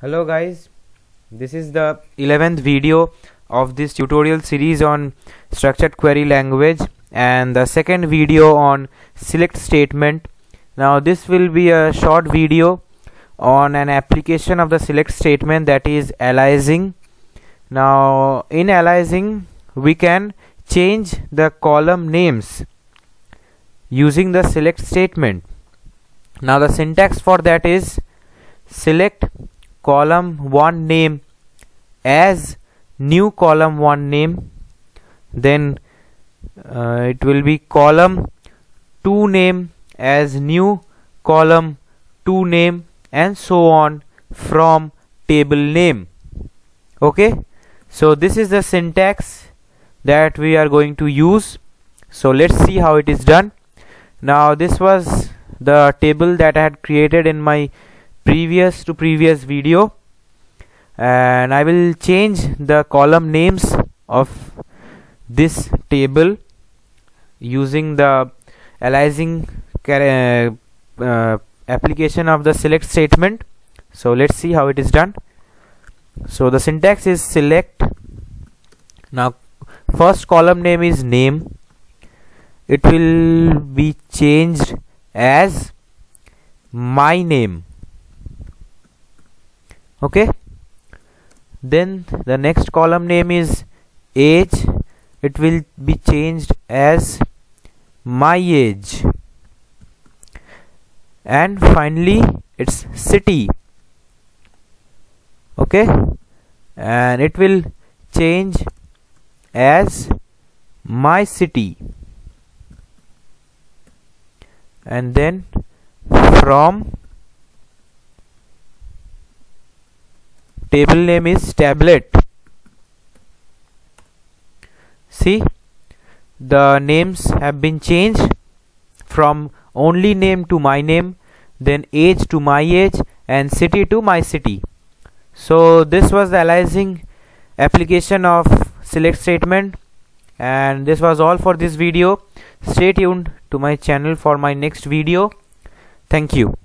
Hello guys, this is the 11th video of this tutorial series on structured query language and the second video on select statement. Now this will be a short video on an application of the select statement, that is aliasing. Now in aliasing we can change the column names using the select statement. Now the syntax for that is select column 1 name as new column 1 name, then it will be column 2 name as new column 2 name, and so on from table name. Okay, so this is the syntax that we are going to use. So let's see how it is done. Now this was the table that I had created in my previous video, and I will change the column names of this table using the aliasing application of the select statement. So let's see how it is done. So the syntax is select. Now first column name is name. It will be changed as my name. Okay, then the next column name is age. It will be changed as my age, and finally it's city. Okay, and it will change as my city, and then from table name is tablet. See, the names have been changed from only name to my name, then age to my age, and city to my city. So this was the aliasing application of select statement, and this was all for this video. Stay tuned to my channel for my next video. Thank you.